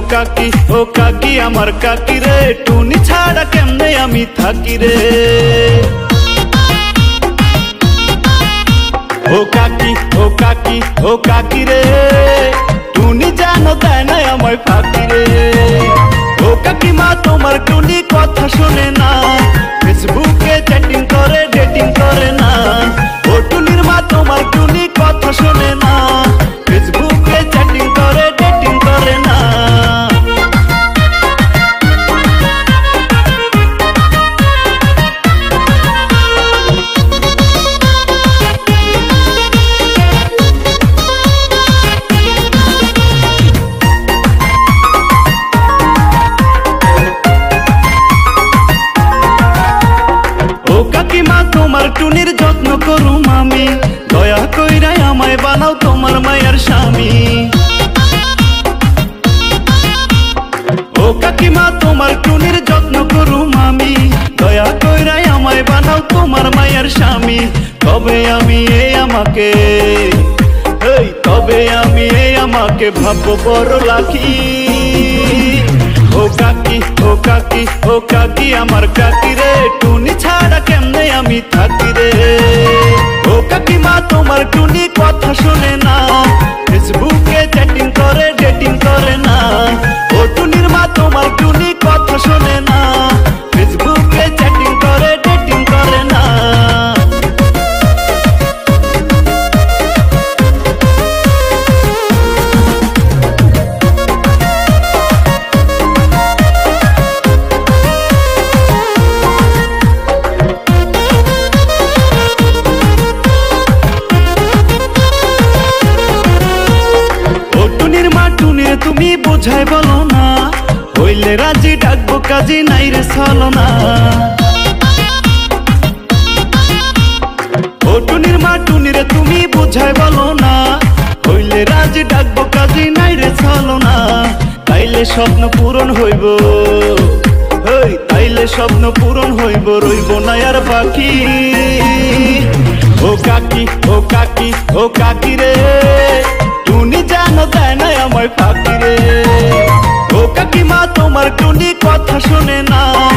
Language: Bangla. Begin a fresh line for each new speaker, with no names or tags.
ও কাকি আমার কাকি রে, টুনি ছাড়া কেমনে আমি থাকি রে। ও কাকি ও কাকি রে, টুনি জানো দেয় না আমায় ফাঁকি রে। ও কাকিমা তোমার টুনি কথা শোনে না, ফেসবুকে চ্যাটিং করে ডেটিং করে না। ও টুনির মা তোমার টুনি কথা শোনে না, ফেসবুকে চ্যাটিং করে ডেটিং করে না। তোমার টুনির যত্ন করুম আমি, দয়া কইরা আমায় বানাও তোমার মায়ের স্বামী। ও কাকিমা তোমার টুনির যত্ন করুম আমি, দয়া কইরা আমায় বানাও তোমার মায়ের স্বামী। তবে আমি আমাকে ভাববো বড় লাখি। ও কাকি আমার কাকি রে, টুনি ছাড়া কেমনে আমি থাকি রে। ও কাকিমা তোমার টুনি কথা শোনে না, ফেসবুকে চ্যাটিং করে ডেটিং করে না। ও টুনির মা তোমার টুনি কথা শোনে না, ফেসবুকে চ্যাটিং করে ডেটিং করে না। তুমি বোঝাই বলো না, হইলে রাজি ডাকবো কাজী নাই রে চলো না। ও টুনির মা টুনিরে তুমি বোঝাই বলো না, হইলে রাজি ডাকবো কাজী নাই রে চলো না। তাইলে স্বপ্ন পূরণ হইব, তাইলে স্বপ্ন পূরণ হইব, রইব না আর বাকি। ও কাকি রে, টুনি জানো দেয় না আমায় ফাঁকি রে। ও কাকিমা তোমার টুনি কথা শোনে না,